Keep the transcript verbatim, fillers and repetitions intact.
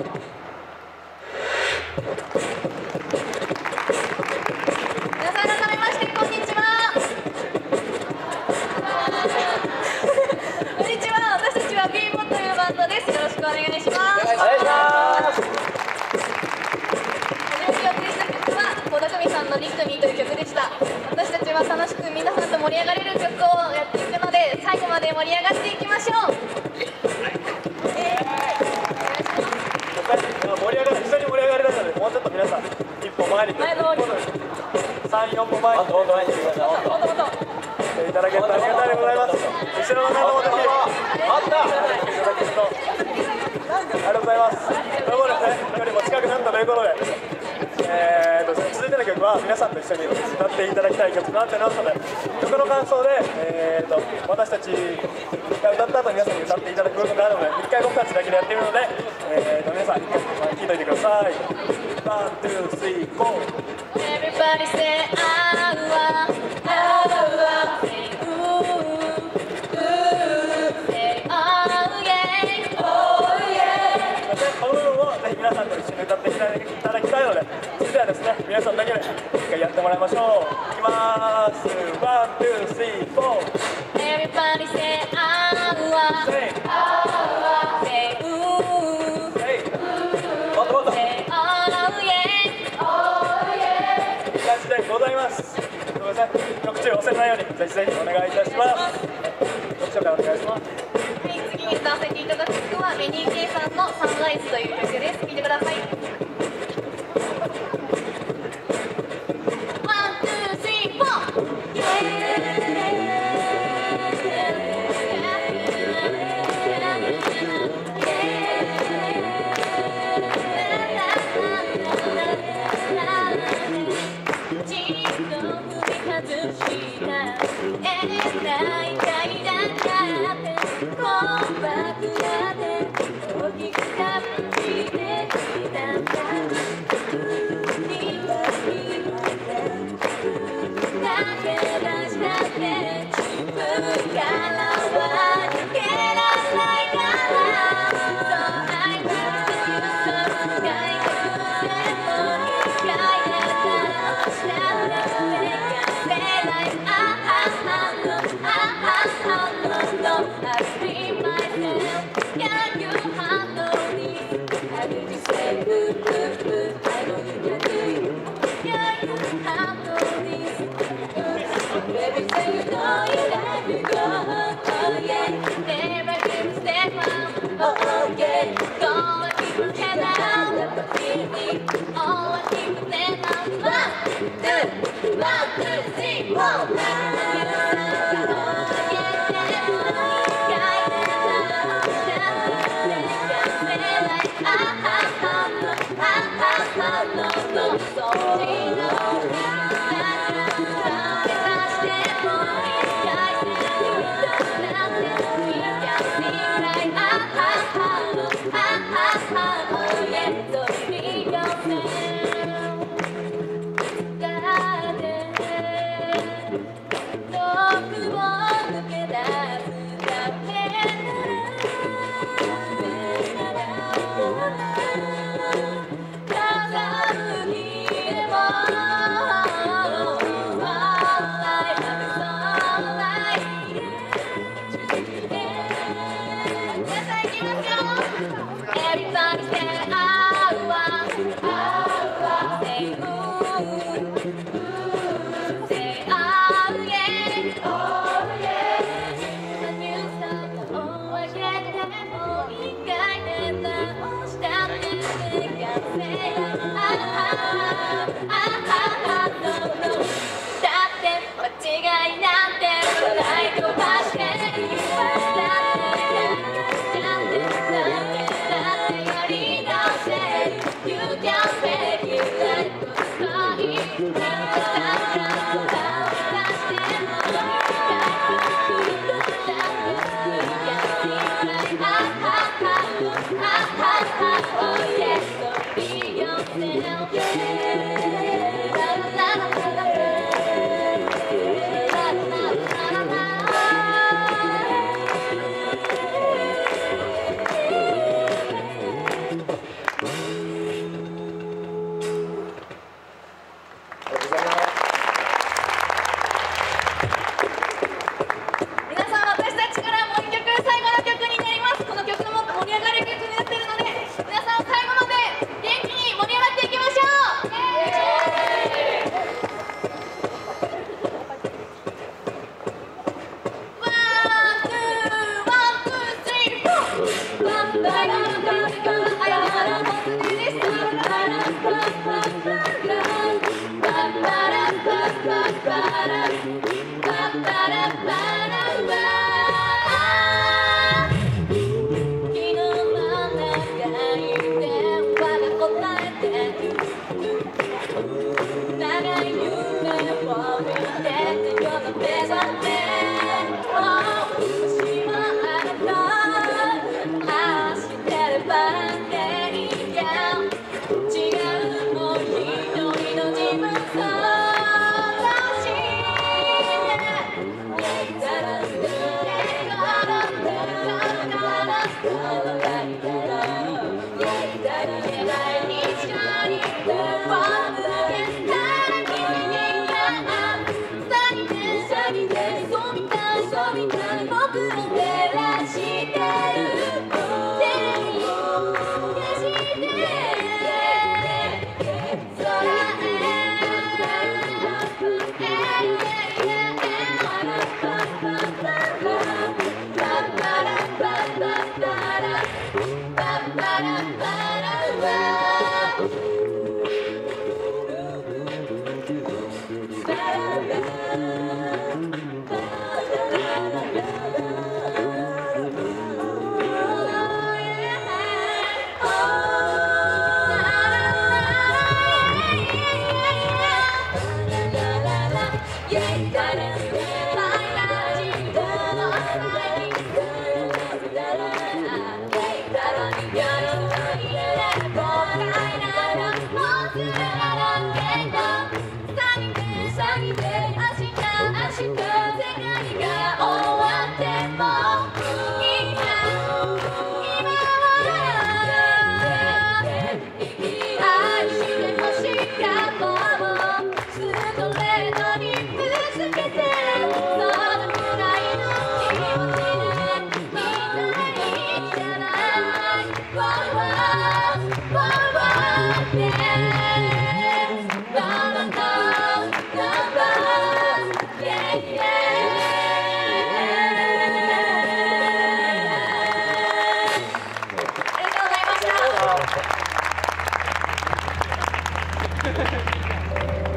皆さん改めましてこんにちは。こんにちは。私たちはビーボというバンドです。よろしくお願いします。 お願いします。 初めてお送りした曲は倖田來未さんの「リクトミー」という曲でした。私たちは楽しく皆さんと盛り上がれる曲をやっていくので、最後まで盛り上がっていきましょう。 盛り上がる、一緒に盛り上がれたので、もうちょっと皆さん一歩前に前の方にさん、よん歩前にもっともっともっと来ていただけるとありがたいでございます。後ろの方もぜひあったいただけるとありがとうございます。ということでね、よりも近くなったということで、えーと続いての曲は皆さんと一緒に歌っていただきたい曲となっておりますので、曲の感想で、えーと私たちが歌った後に皆さんに歌っていただくことがあるので、一回僕たちだけでやってみるので、えーと皆さん一回聴いておいてください。ワン、ツー、スリー、フォー。 Everybody say ah ah ah ah say ooh ooh say oh yeah oh yeah。 この部分をぜひ皆さんと一緒に歌っていただきたいので、それではですね、皆さんだけで一回やってもらいましょう。いきまーす。ワン、ツー、スリー、フォー。 Everybody say ah ah Say ah say ooh Hey もっともっといい say oh yeah oh yeah。 感じでございます。すみません、曲中忘れないようにぜひぜひお願いいたします。どちらからお願いします。 はい、次に歌わせていただく曲はメニーケイさんの「サンライズ」という曲です。聴いてください。ワン、ツー、スリー、フォー。Everybody say ah ah ah あ